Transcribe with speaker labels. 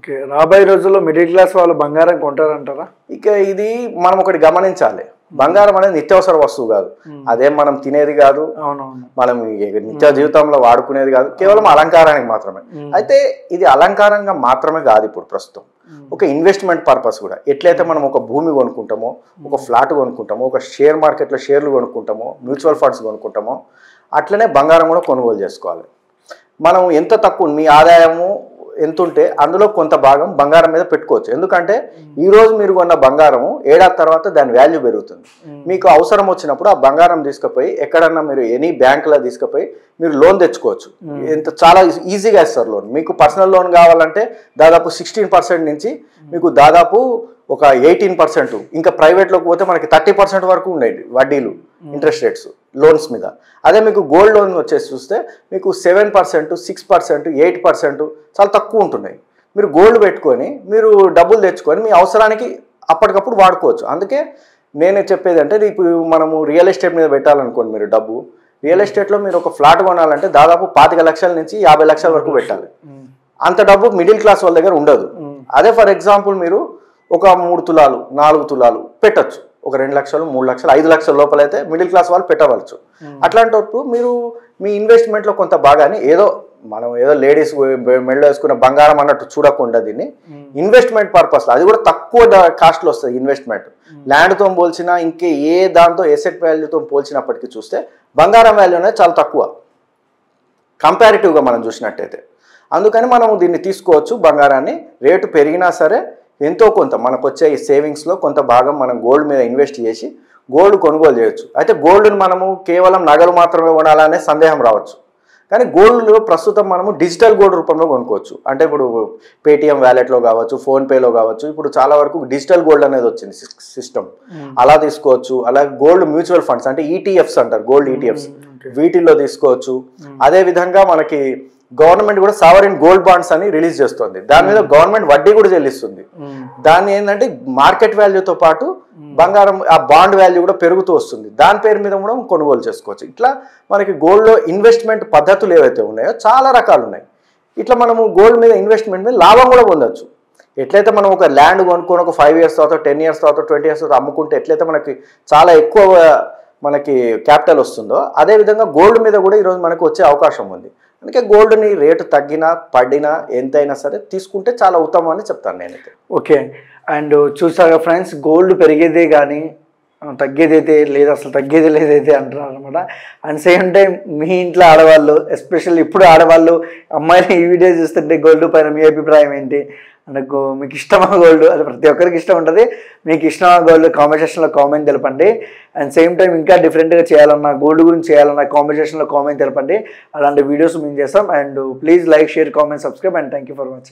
Speaker 1: Okay. రాబోయే రోజుల్లో middle class వాళ్ళు బంగారం కొంటారంటారా?
Speaker 2: ఇక ఇది మనం ఒకటి గమనించాలి, బంగారం అనేది నిత్యావసర వస్తువు కాదు, అదేం మనం తినేది కాదు, మనం నిత్య జీవితంలో వాడుకునేది కాదు, కేవలం అలంకారానికి మాత్రమే. అయితే ఇది అలంకారంగా మాత్రమే కాదు, ఇప్పుడు ప్రస్తుతం ఒక ఇన్వెస్ట్మెంట్ పర్పస్ కూడా. ఎట్లయితే మనం ఒక భూమి కొనుక్కుంటామో, ఒక ఫ్లాట్ కొనుక్కుంటామో, ఒక షేర్ మార్కెట్లో షేర్లు కొనుక్కుంటామో, మ్యూచువల్ ఫండ్స్ కొనుక్కుంటామో, అట్లనే బంగారం కూడా కొనుగోలు చేసుకోవాలి. మనం ఎంత తక్కువ మీ ఆదాయము ఎంత ఉంటే అందులో కొంత భాగం బంగారం మీద పెట్టుకోవచ్చు. ఎందుకంటే ఈరోజు మీరు కొన్న బంగారము ఏడాది తర్వాత దాని వాల్యూ పెరుగుతుంది. మీకు అవసరం వచ్చినప్పుడు ఆ బంగారం తీసుకుపోయి ఎక్కడన్నా మీరు ఎనీ బ్యాంకులో తీసుకుపోయి మీరు లోన్ తెచ్చుకోవచ్చు. ఎంత చాలా ఈజీగా ఇస్తారు లోన్. మీకు పర్సనల్ లోన్ కావాలంటే దాదాపు 16% నుంచి మీకు దాదాపు ఒక 18%, ఇంకా ప్రైవేట్లోకి పోతే మనకి 30% వరకు ఉండేది వడ్డీలు, ఇంట్రెస్ట్ రేట్స్ లోన్స్ మీద. అదే మీకు గోల్డ్ లోన్ వచ్చేసి చూస్తే మీకు 7%, 6%, 8% చాలా తక్కువ ఉంటున్నాయి. మీరు గోల్డ్ పెట్టుకొని మీరు డబ్బులు తెచ్చుకొని మీ అవసరానికి అప్పటికప్పుడు వాడుకోవచ్చు. అందుకే నేనే చెప్పేది అంటే, ఇప్పుడు మనము రియల్ ఎస్టేట్ మీద పెట్టాలనుకోండి, మీరు డబ్బు రియల్ ఎస్టేట్లో మీరు ఒక ఫ్లాట్ కొనాలంటే దాదాపు 25 లక్షల నుంచి 50 లక్షల వరకు పెట్టాలి. అంత డబ్బు మిడిల్ క్లాస్ వాళ్ళ దగ్గర ఉండదు. అదే ఫర్ ఎగ్జాంపుల్ మీరు ఒక 3 తులాలు 4 తులాలు పెట్టచ్చు, ఒక 2 లక్షలు 3 లక్షలు 5 లక్షల లోపలైతే మిడిల్ క్లాస్ వాళ్ళు పెట్టవచ్చు. అట్లాంటప్పుడు మీరు మీ ఇన్వెస్ట్మెంట్లో కొంత భాగాన్ని మనం ఏదో లేడీస్ మెడలో వేసుకున్న బంగారం అన్నట్టు చూడకుండా దీన్ని ఇన్వెస్ట్మెంట్ పర్పస్లో, అది కూడా తక్కువ కాస్ట్లో వస్తుంది ఇన్వెస్ట్మెంట్. ల్యాండ్తో పోల్చినా ఇంకే ఏ దాంతో ఎసెట్ వాల్యూతో పోల్చినప్పటికీ చూస్తే బంగారం వాల్యూ అనేది చాలా తక్కువ కంపారిటివ్గా మనం చూసినట్టయితే. అందుకని మనం దీన్ని తీసుకోవచ్చు. బంగారాన్ని రేటు పెరిగినా సరే ఎంతో కొంత మనకు వచ్చే ఈ సేవింగ్స్లో కొంత భాగం మనం గోల్డ్ మీద ఇన్వెస్ట్ చేసి గోల్డ్ కొనుగోలు చేయొచ్చు. అయితే గోల్డ్ని మనము కేవలం నగలు మాత్రమే కొనాలనే సందేహం రావచ్చు. కానీ గోల్డ్ ప్రస్తుతం మనము డిజిటల్ గోల్డ్ రూపంలో కొనుక్కోవచ్చు. అంటే ఇప్పుడు పేటిఎం వ్యాలెట్లో కావచ్చు, ఫోన్పేలో కావచ్చు, ఇప్పుడు చాలా వరకు డిజిటల్ గోల్డ్ అనేది వచ్చింది సిస్టమ్, అలా తీసుకోవచ్చు. అలాగే గోల్డ్ మ్యూచువల్ ఫండ్స్ అంటే ఈటీఎఫ్స్ అంటారు, గోల్డ్ ఈటీఎఫ్స్, వీటిల్లో తీసుకోవచ్చు. అదేవిధంగా మనకి గవర్నమెంట్ కూడా సావరిన్ గోల్డ్ బాండ్స్ అని రిలీజ్ చేస్తుంది. దాని మీద గవర్నమెంట్ వడ్డీ కూడా చెల్లిస్తుంది. దాన్ని ఏంటంటే మార్కెట్ వాల్యూతో పాటు బంగారం ఆ బాండ్ వాల్యూ కూడా పెరుగుతూ వస్తుంది. దాని పేరు మీద కూడా కొనుగోలు చేసుకోవచ్చు. ఇట్లా మనకి గోల్డ్లో ఇన్వెస్ట్మెంట్ పద్ధతులు ఏవైతే ఉన్నాయో చాలా రకాలు ఉన్నాయి. ఇట్లా మనము గోల్డ్ మీద ఇన్వెస్ట్మెంట్ మీద లాభం కూడా పొందొచ్చు. ఎట్లయితే మనం ఒక ల్యాండ్ కొనుక్కొని ఒక 5 ఇయర్స్ తర్వాత, 10 ఇయర్స్ తర్వాత, 20 ఇయర్స్ తర్వాత అమ్ముకుంటే ఎట్లయితే మనకి చాలా ఎక్కువ మనకి క్యాపిటల్ వస్తుందో, అదేవిధంగా గోల్డ్ మీద కూడా ఈరోజు మనకు వచ్చే అవకాశం ఉంది. అందుకే గోల్డ్ని రేటు తగ్గినా పడినా ఎంతైనా సరే తీసుకుంటే చాలా ఉత్తమం అని చెప్తాను నేనైతే.
Speaker 1: ఓకే. అండ్ చూసాగా ఫ్రెండ్స్, గోల్డ్ పెరిగేదే కానీ తగ్గేదైతే లేదు, అసలు తగ్గేది లేదైతే అంటున్నారు అనమాట. అండ్ సేమ్ టైం మీ ఇంట్లో ఆడవాళ్ళు, ఎస్పెషల్లీ ఇప్పుడు ఆడవాళ్ళు అమ్మాయిలు ఈ వీడియో చూస్తుంటే గోల్డ్ పైన మీ అభిప్రాయం ఏంటి? నాకు మీకు ఇష్టమా గోల్డ్? అది ప్రతి ఒక్కరికి ఇష్టం ఉంటుంది. మీకు ఇష్టమా గోల్డ్? కామెంట్ సెక్షన్లో కామెంట్ తెలపండి. అండ్ సేమ్ టైం ఇంకా డిఫరెంట్గా చేయాలన్నా, గోల్డ్ గురించి చేయాలన్నా కామెంట్ సెక్షన్లో కామెంట్ తెలపండి. అలాంటి వీడియోస్ మేము చేస్తాం. And please like, share, comment, subscribe. And thank you for watching.